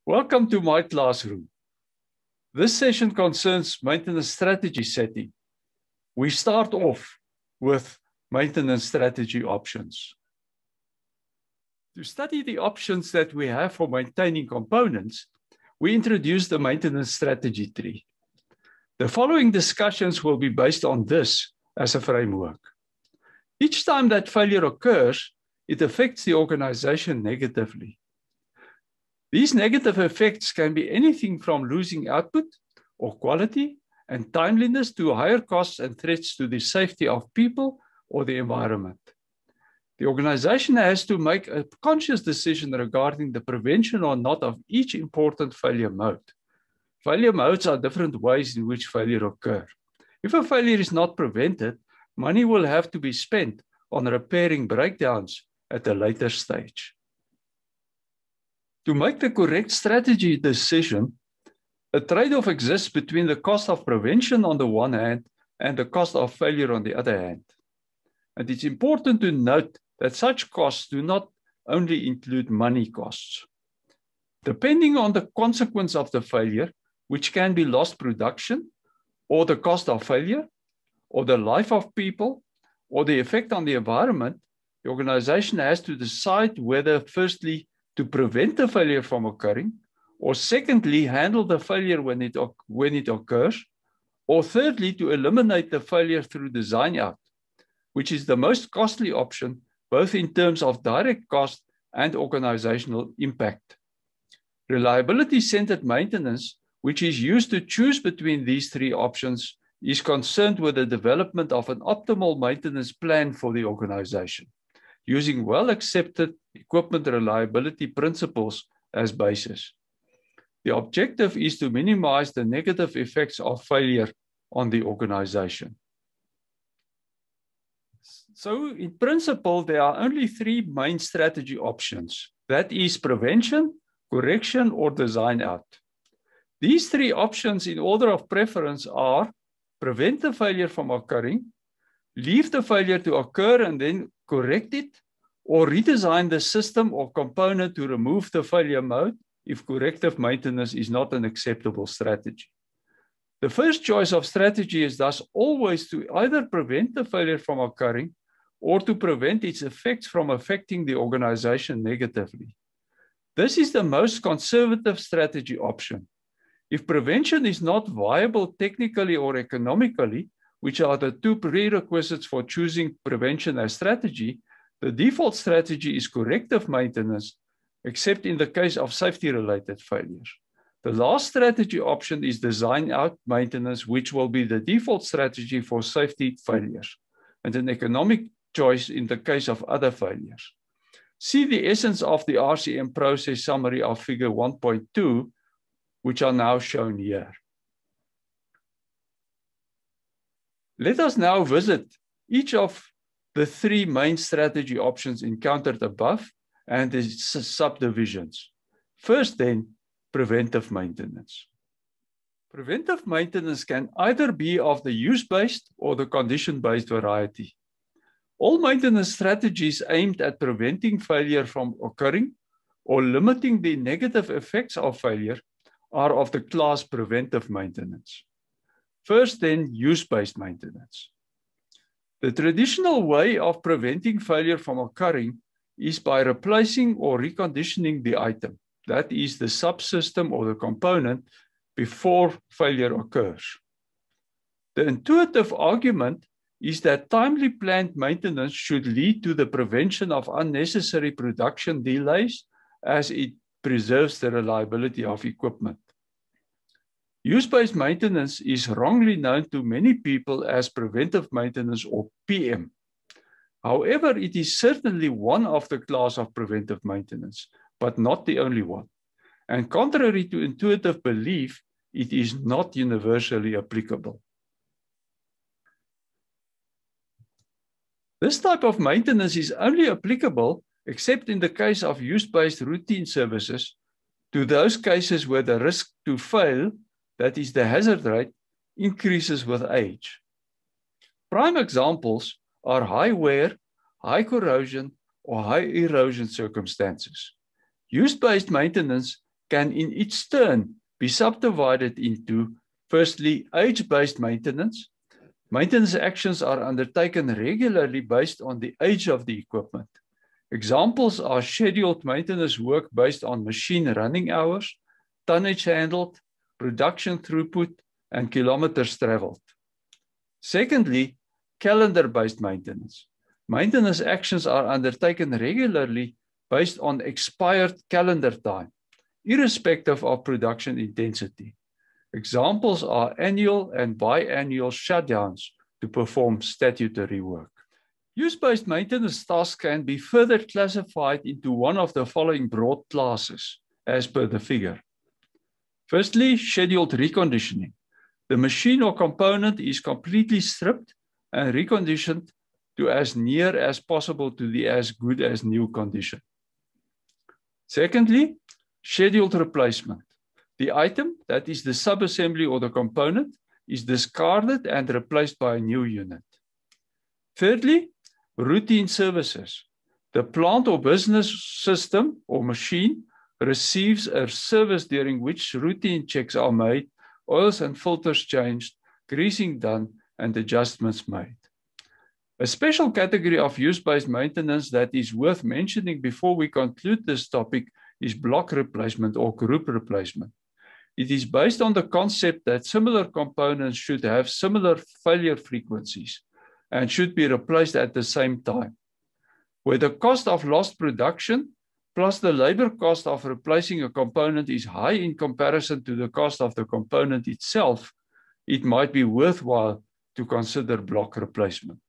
Welcome to my classroom. This session concerns maintenance strategy setting. We start off with maintenance strategy options. To study the options that we have for maintaining components, we introduce the maintenance strategy tree. The following discussions will be based on this as a framework. Each time that failure occurs, it affects the organization negatively. These negative effects can be anything from losing output or quality and timeliness to higher costs and threats to the safety of people or the environment. The organization has to make a conscious decision regarding the prevention or not of each important failure mode. Failure modes are different ways in which failure occurs. If a failure is not prevented, money will have to be spent on repairing breakdowns at a later stage. To make the correct strategy decision, a trade-off exists between the cost of prevention on the one hand and the cost of failure on the other hand. And it's important to note that such costs do not only include money costs. Depending on the consequence of the failure, which can be lost production, or the cost of failure, or the life of people, or the effect on the environment, the organization has to decide whether, firstly, to prevent the failure from occurring, or secondly, handle the failure when it occurs, or thirdly, to eliminate the failure through design out, which is the most costly option, both in terms of direct cost and organizational impact. Reliability-centered maintenance, which is used to choose between these three options, is concerned with the development of an optimal maintenance plan for the organization, using well-accepted equipment reliability principles as basis. The objective is to minimize the negative effects of failure on the organization. So, in principle, there are only three main strategy options. That is prevention, correction, or design out. These three options in order of preference are prevent the failure from occurring, leave the failure to occur and then correct it, or redesign the system or component to remove the failure mode if corrective maintenance is not an acceptable strategy. The first choice of strategy is thus always to either prevent the failure from occurring or to prevent its effects from affecting the organization negatively. This is the most conservative strategy option. If prevention is not viable technically or economically, which are the two prerequisites for choosing prevention as strategy, the default strategy is corrective maintenance, except in the case of safety-related failures. The last strategy option is design out maintenance, which will be the default strategy for safety failures, and an economic choice in the case of other failures. See the essence of the RCM process summary of figure 1.2, which are now shown here. Let us now visit each of the three main strategy options encountered above and the subdivisions. First then, preventive maintenance. Preventive maintenance can either be of the use-based or the condition-based variety. All maintenance strategies aimed at preventing failure from occurring or limiting the negative effects of failure are of the class preventive maintenance. First then, use-based maintenance. The traditional way of preventing failure from occurring is by replacing or reconditioning the item, that is the subsystem or the component, before failure occurs. The intuitive argument is that timely planned maintenance should lead to the prevention of unnecessary production delays as it preserves the reliability of equipment. Use-based maintenance is wrongly known to many people as preventive maintenance or PM. However, it is certainly one of the class of preventive maintenance, but not the only one. And contrary to intuitive belief, it is not universally applicable. This type of maintenance is only applicable, except in the case of use-based routine services, to those cases where the risk to fail, that is the hazard rate, increases with age. Prime examples are high wear, high corrosion, or high erosion circumstances. Use-based maintenance can in its turn be subdivided into, firstly, age-based maintenance. Maintenance actions are undertaken regularly based on the age of the equipment. Examples are scheduled maintenance work based on machine running hours, tonnage handled, production throughput, and kilometers traveled. Secondly, calendar-based maintenance. Maintenance actions are undertaken regularly based on expired calendar time, irrespective of production intensity. Examples are annual and biannual shutdowns to perform statutory work. Use-based maintenance tasks can be further classified into one of the following broad classes, as per the figure. Firstly, scheduled reconditioning. The machine or component is completely stripped and reconditioned to as near as possible to the as good as new condition. Secondly, scheduled replacement. The item, that is the subassembly or the component, is discarded and replaced by a new unit. Thirdly, routine services. The plant or business system or machine receives a service during which routine checks are made, oils and filters changed, greasing done, and adjustments made. A special category of use-based maintenance that is worth mentioning before we conclude this topic is block replacement or group replacement. It is based on the concept that similar components should have similar failure frequencies and should be replaced at the same time. Where the cost of lost production plus the labor cost of replacing a component is high in comparison to the cost of the component itself, it might be worthwhile to consider block replacement.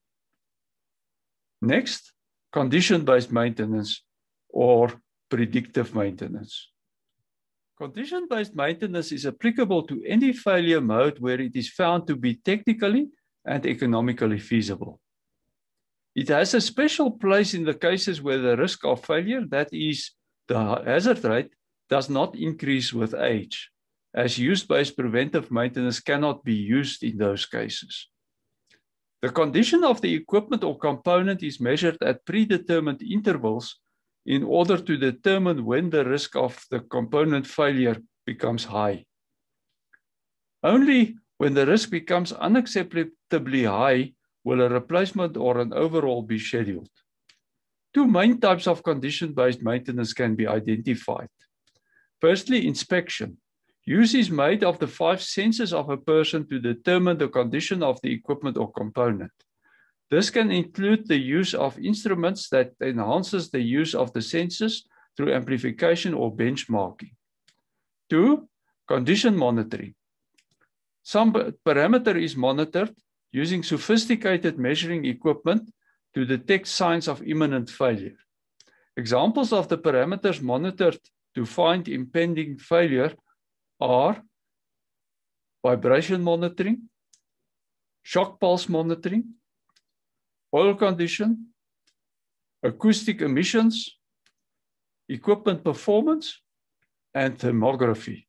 Next, condition-based maintenance or predictive maintenance. Condition-based maintenance is applicable to any failure mode where it is found to be technically and economically feasible. It has a special place in the cases where the risk of failure, that is, the hazard rate, does not increase with age, as use-based preventive maintenance cannot be used in those cases. The condition of the equipment or component is measured at predetermined intervals in order to determine when the risk of the component failure becomes high. Only when the risk becomes unacceptably high will a replacement or an overhaul be scheduled. Two main types of condition-based maintenance can be identified. Firstly, inspection. Use is made of the 5 senses of a person to determine the condition of the equipment or component. This can include the use of instruments that enhances the use of the senses through amplification or benchmarking. 2, condition monitoring. Some parameter is monitored using sophisticated measuring equipment to detect signs of imminent failure. Examples of the parameters monitored to find impending failure are vibration monitoring, shock pulse monitoring, oil condition, acoustic emissions, equipment performance, and thermography.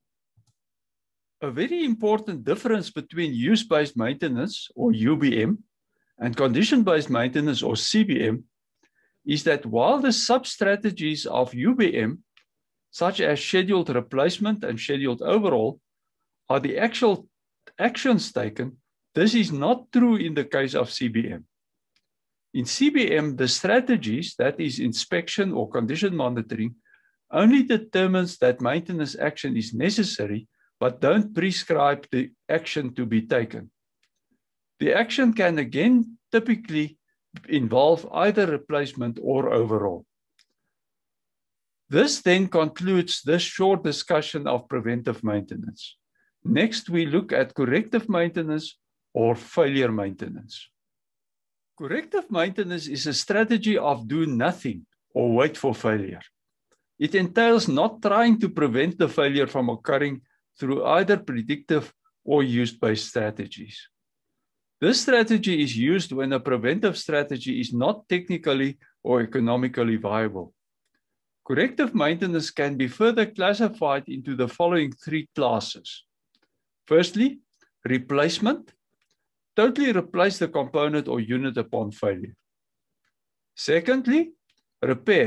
A very important difference between use-based maintenance, or UBM, and condition-based maintenance, or CBM, is that while the sub-strategies of UBM, such as scheduled replacement and scheduled overhaul, are the actual actions taken, this is not true in the case of CBM. In CBM, the strategies, that is inspection or condition monitoring, only determines that maintenance action is necessary, but don't prescribe the action to be taken. The action can again typically involve either replacement or overhaul. This then concludes this short discussion of preventive maintenance. Next, we look at corrective maintenance or failure maintenance. Corrective maintenance is a strategy of do nothing or wait for failure. It entails not trying to prevent the failure from occurring through either predictive or use-based strategies. This strategy is used when a preventive strategy is not technically or economically viable. Corrective maintenance can be further classified into the following 3 classes. Firstly, replacement. Totally replace the component or unit upon failure. Secondly, repair.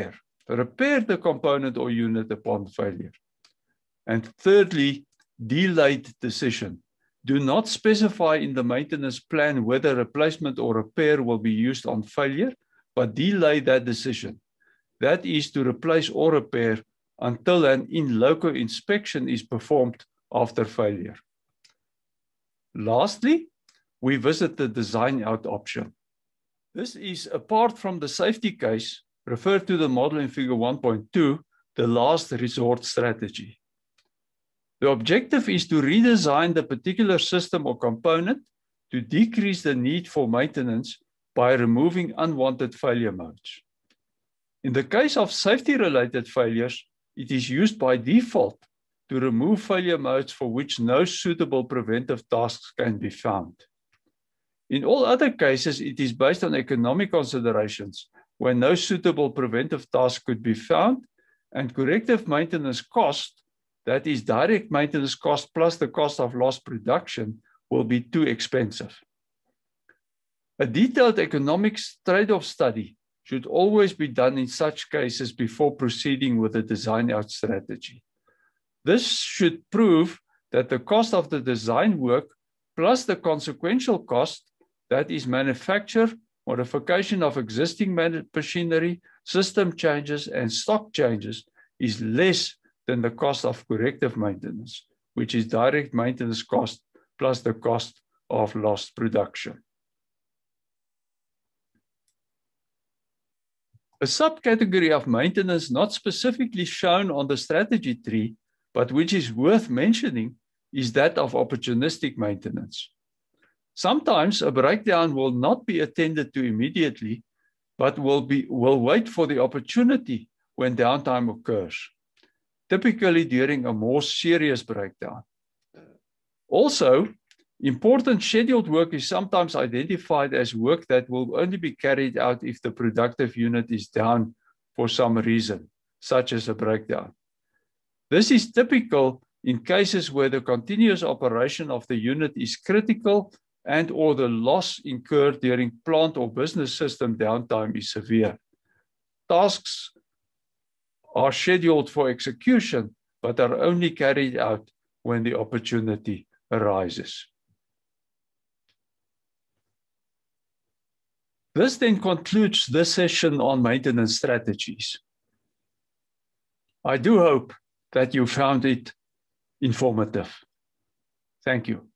repair the component or unit upon failure. And thirdly, delayed decision. Do not specify in the maintenance plan whether replacement or repair will be used on failure, but delay that decision. That is to replace or repair until an in-loco inspection is performed after failure. Lastly, we visit the design out option. This is, apart from the safety case, referred to the model in figure 1.2, the last resort strategy. The objective is to redesign the particular system or component to decrease the need for maintenance by removing unwanted failure modes. In the case of safety-related failures, it is used by default to remove failure modes for which no suitable preventive tasks can be found. In all other cases, it is based on economic considerations where no suitable preventive task could be found and corrective maintenance cost, that is direct maintenance cost plus the cost of lost production, will be too expensive. A detailed economics trade-off study should always be done in such cases before proceeding with a design-out strategy. This should prove that the cost of the design work plus the consequential cost, that is manufacture, modification of existing machinery, system changes, and stock changes, is less than the cost of corrective maintenance, which is direct maintenance cost plus the cost of lost production. A subcategory of maintenance not specifically shown on the strategy tree, but which is worth mentioning, is that of opportunistic maintenance. Sometimes a breakdown will not be attended to immediately, but will wait for the opportunity when downtime occurs, typically during a more serious breakdown. Also, important scheduled work is sometimes identified as work that will only be carried out if the productive unit is down for some reason, such as a breakdown. This is typical in cases where the continuous operation of the unit is critical and or the loss incurred during plant or business system downtime is severe. Tasks are scheduled for execution, but are only carried out when the opportunity arises. This then concludes this session on maintenance strategies. I do hope that you found it informative. Thank you.